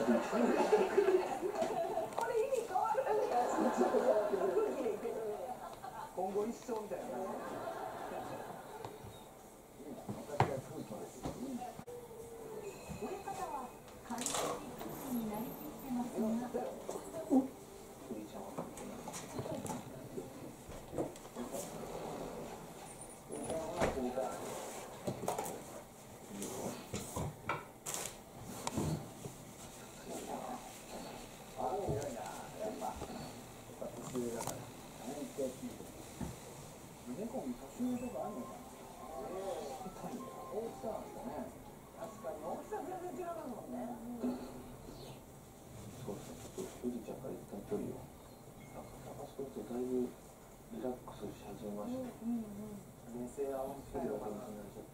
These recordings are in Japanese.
今後一生みたいな。 親方は完全に空気になりきってますが。 猫に年上とかあるのかな。大きさなんですかね。確かに大きさ全然違いますもんね。 そうですね。ちょっと富士ちゃんから一旦距離を探すとだいぶリラックスし始めました。 冷静な温泉が感じになっちゃった。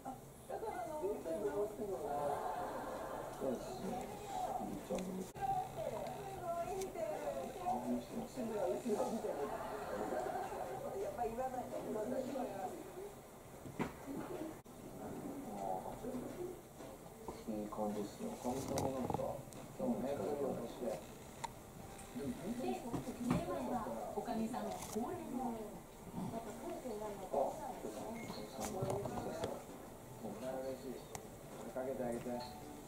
だから温泉が落ちてるのね。 そうですね。富士ちゃんも顔見してますね。 やっぱり言わないと。 いい感じですね。おかみさんもなんか今日もね、 寝る前はおかみさん恒例の。 かけてあげて。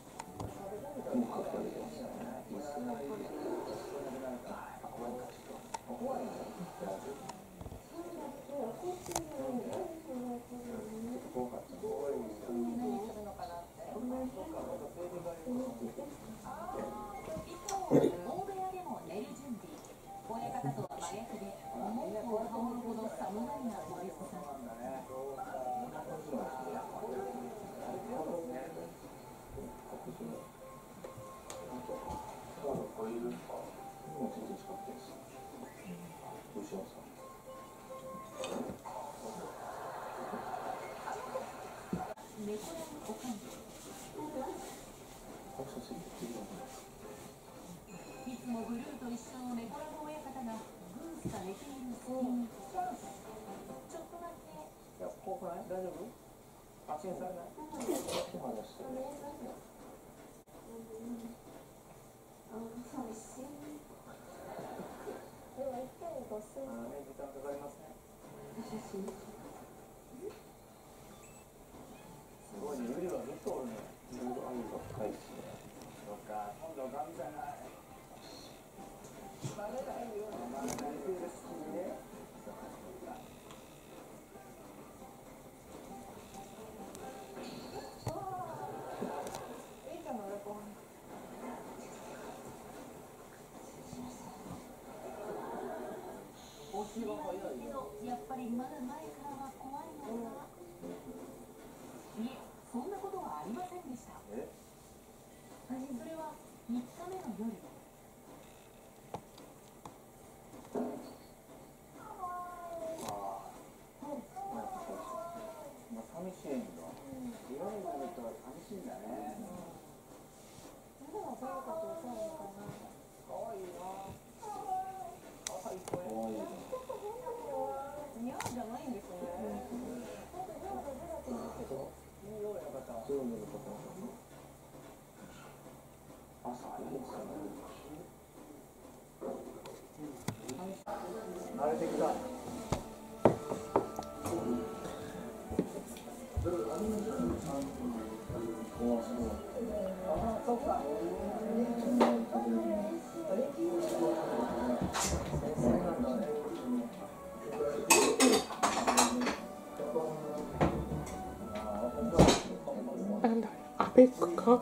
大部屋でも寝る準備。親方とは真逆で毛布を羽織るほど寒がりな森子さん。猫屋のおかん。いつもブルーと一緒の猫ラブ親方がグースが寝ている隙に。ちょっとだけ。 いや、怖くない？大丈夫？発信されない？時間かかりますね。すごいね、ユリはずっとおるね。 いろいろ愛が深いですね。 そうか、今度はガンじゃない。バレないよ。バレない系ですね。いいかな、レコン。 やっぱりまだ前からは怖いのが。いえ、そんなことはありませんでした。それは3日目の夜。 寂しいんだ。夜になると寂しいんだね。 夜は誰かと歌うのかな。 可愛いな。可愛い声。 似合うじゃないんですね。 いいよ、親方。 朝早いですよね。 慣れてきた。そうか。 なんだ、アベックか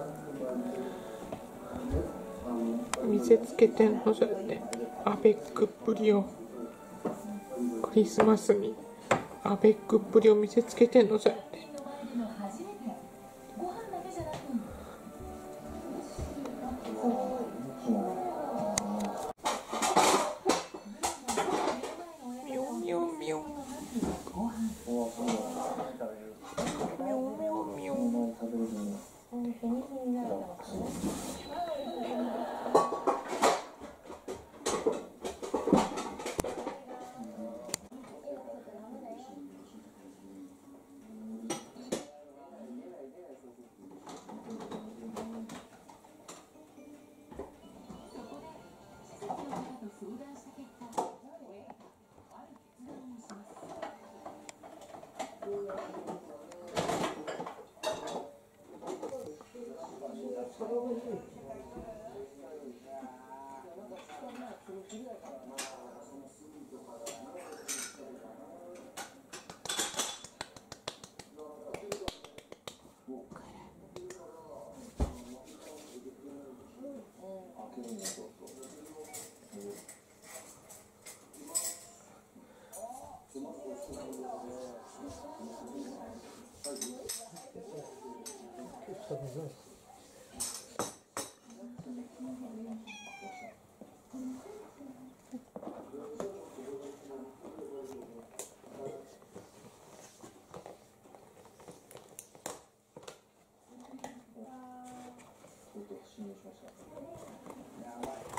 見せつけてんのじゃってアベックっぷりをクリスマスにアベックっぷりを見せつけてんのじゃってミョンミョンミョン侵入しました。